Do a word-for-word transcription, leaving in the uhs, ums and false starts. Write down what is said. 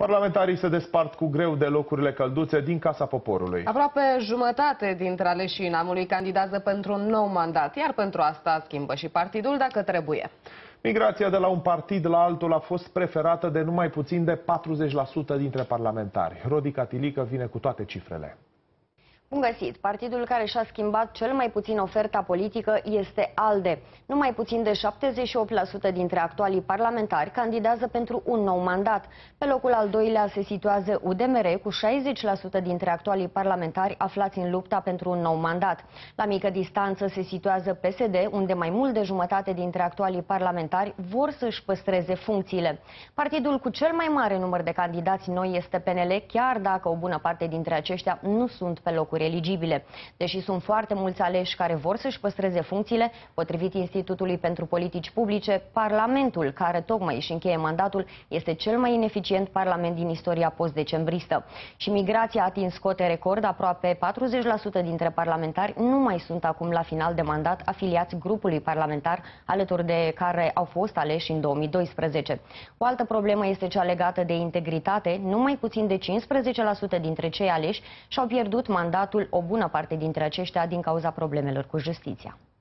Parlamentarii se despart cu greu de locurile călduțe din Casa Poporului. Aproape jumătate dintre aleșii Neamului candidează pentru un nou mandat, iar pentru asta schimbă și partidul dacă trebuie. Migrația de la un partid la altul a fost preferată de numai puțin de patruzeci la sută dintre parlamentari. Rodica Tilică vine cu toate cifrele. Bun găsit! Partidul care și-a schimbat cel mai puțin oferta politică este ALDE. Numai puțin de șaptezeci și opt la sută dintre actualii parlamentari candidează pentru un nou mandat. Pe locul al doilea se situează U D M R cu șaizeci la sută dintre actualii parlamentari aflați în lupta pentru un nou mandat. La mică distanță se situează P S D, unde mai mult de jumătate dintre actualii parlamentari vor să-și păstreze funcțiile. Partidul cu cel mai mare număr de candidați noi este P N L, chiar dacă o bună parte dintre aceștia nu sunt pe locuri eligibile. Deși sunt foarte mulți aleși care vor să-și păstreze funcțiile, potrivit Institutului pentru Politici Publice, Parlamentul, care tocmai își încheie mandatul, este cel mai ineficient parlament din istoria post-decembristă. Și migrația a atins cote record, aproape patruzeci la sută dintre parlamentari nu mai sunt acum la final de mandat afiliați grupului parlamentar, alături de care au fost aleși în două mii doisprezece. O altă problemă este cea legată de integritate. Numai puțin de cincisprezece la sută dintre cei aleși și-au pierdut mandatul, o bună parte dintre aceștia din cauza problemelor cu justiția.